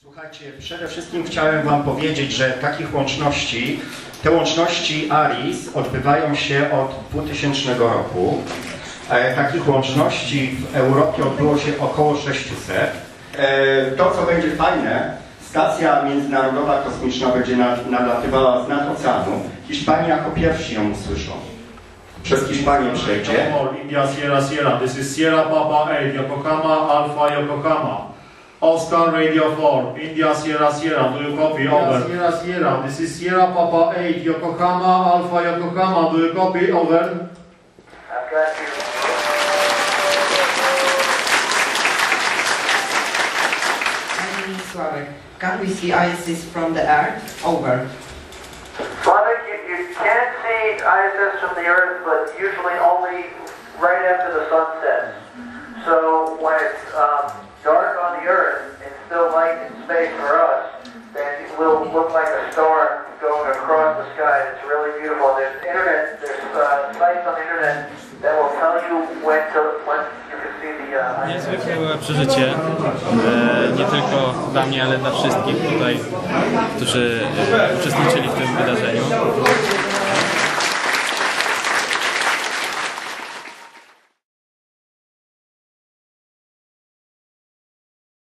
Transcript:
Słuchajcie, przede wszystkim chciałem Wam powiedzieć, że te łączności ARIS odbywają się od 2000 roku. Takich łączności w Europie odbyło się około 600. To, co będzie fajne, stacja międzynarodowa kosmiczna będzie nadlatywała z nad oceanu. Hiszpanie jako pierwsi ją usłyszą. Przez Hiszpanię przejdzie. India Sierra Sierra, this is Sierra Papa 8, Yokohama Alpha Yokohama. Oscar Radio 4, India Sierra Sierra, do you copy? Over. Sierra Sierra, this is Sierra Papa 8, Yokohama Alpha Yokohama, do you copy? Over. I've got you. My name is Sławek. Can we see ISS from the Earth? Over. Slavik, you can see ISS from the Earth, but usually only right after the sun sets. So when it's dark on the Earth and still light in space for us, then it will look like a star going across the sky. It's really beautiful. There's sites on the internet that will tell you when you can see the ISS. Niezwykłe przeżycie, nie tylko dla mnie, ale dla wszystkich tutaj, którzy uczestniczyli w tym wydarzeniu.